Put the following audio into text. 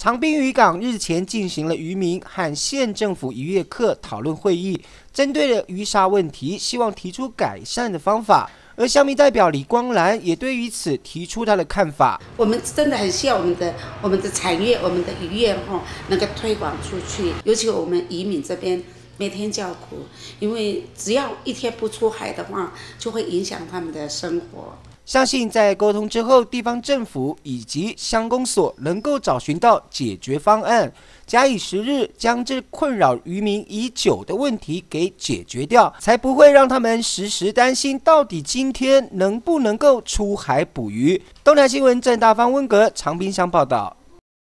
长滨渔港日前进行了渔民和县政府渔业课讨论会议，针对了渔杀问题，希望提出改善的方法。而乡民代表李光兰也对于此提出他的看法。 我们真的很希望我们的产业、我们的渔业能够推广出去，尤其我们渔民这边每天叫苦，因为只要一天不出海的话，就会影响他们的生活。 相信在沟通之后，地方政府以及乡公所能够找寻到解决方案，假以时日，将这困扰渔民已久的问题给解决掉，才不会让他们时时担心到底今天能不能够出海捕鱼。东南新闻郑大方温格长滨乡报道。